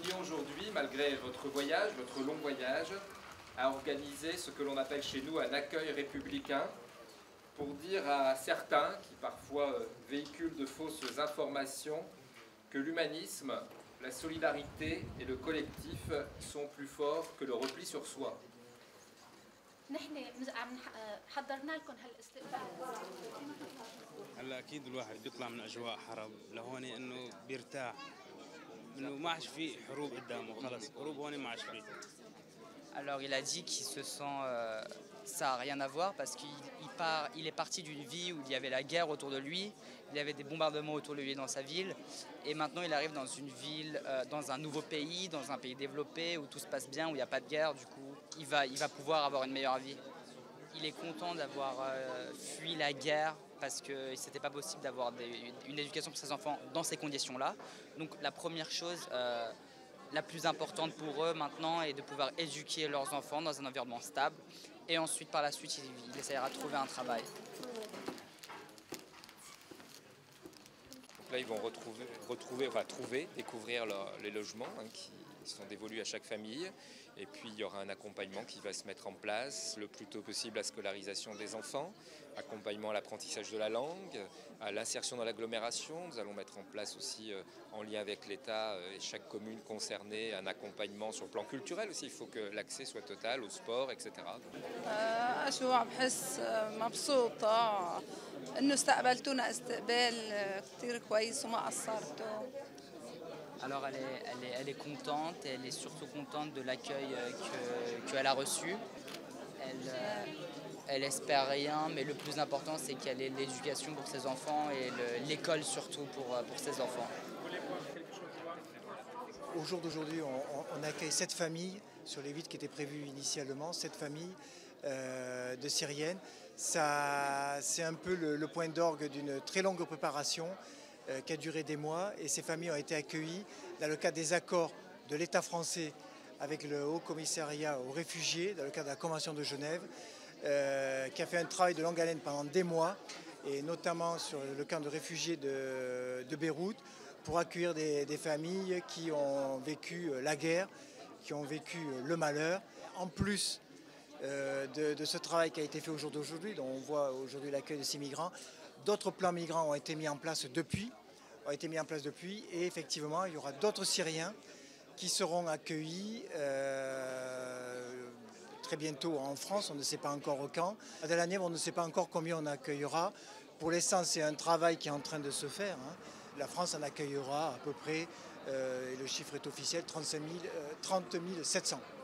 tenions aujourd'hui, malgré votre voyage, votre long voyage, à organiser ce que l'on appelle chez nous un accueil républicain, pour dire à certains qui parfois véhiculent de fausses informations que l'humanisme, la solidarité et le collectif sont plus forts que le repli sur soi. حضرنا لكم هالاستقبال. هلا اكيد الواحد بيطلع من اجواء حرب لهون انه بيرتاح انه ما عادش في حروب قدامه خلص حروب هون ما عادش في. Alors il a dit qu'il se sent, ça n'a rien à voir parce qu'il est parti d'une vie où il y avait la guerre autour de lui, il y avait des bombardements autour de lui dans sa ville, et maintenant il arrive dans une ville, dans un nouveau pays, dans un pays développé où tout se passe bien, où il n'y a pas de guerre, du coup il va pouvoir avoir une meilleure vie. Il est content d'avoir fui la guerre parce que c'était pas possible d'avoir une éducation pour ses enfants dans ces conditions-là. Donc la première chose la plus importante pour eux maintenant est de pouvoir éduquer leurs enfants dans un environnement stable. Et ensuite, par la suite, il essaiera de trouver un travail. Là, ils vont découvrir les logements qui sont dévolus à chaque famille. Et puis, il y aura un accompagnement qui va se mettre en place le plus tôt possible à la scolarisation des enfants, accompagnement à l'apprentissage de la langue, à l'insertion dans l'agglomération. Nous allons mettre en place aussi, en lien avec l'État et chaque commune concernée, un accompagnement sur le plan culturel aussi. Il faut que l'accès soit total au sport, etc. Alors elle est contente, et elle est surtout contente de l'accueil qu'elle a reçu. Elle espère rien, mais le plus important c'est qu'elle ait l'éducation pour ses enfants et l'école surtout pour ses enfants. Au jour d'aujourd'hui, on accueille 7 familles sur les 8 qui étaient prévues initialement, 7 familles de Syriennes. C'est un peu le point d'orgue d'une très longue préparation qui a duré des mois, et ces familles ont été accueillies dans le cadre des accords de l'État français avec le Haut Commissariat aux réfugiés, dans le cadre de la Convention de Genève, qui a fait un travail de longue haleine pendant des mois, et notamment sur le camp de réfugiés de Beyrouth, pour accueillir des familles qui ont vécu la guerre, qui ont vécu le malheur. En plus de ce travail qui a été fait au jour d'aujourd'hui, dont on voit aujourd'hui l'accueil de ces migrants, d'autres plans migrants ont été mis en place depuis, et effectivement il y aura d'autres Syriens qui seront accueillis très bientôt en France, on ne sait pas encore quand. Dans l'année, on ne sait pas encore combien on accueillera. Pour l'instant, c'est un travail qui est en train de se faire. La France en accueillera à peu près, et le chiffre est officiel, 30 700.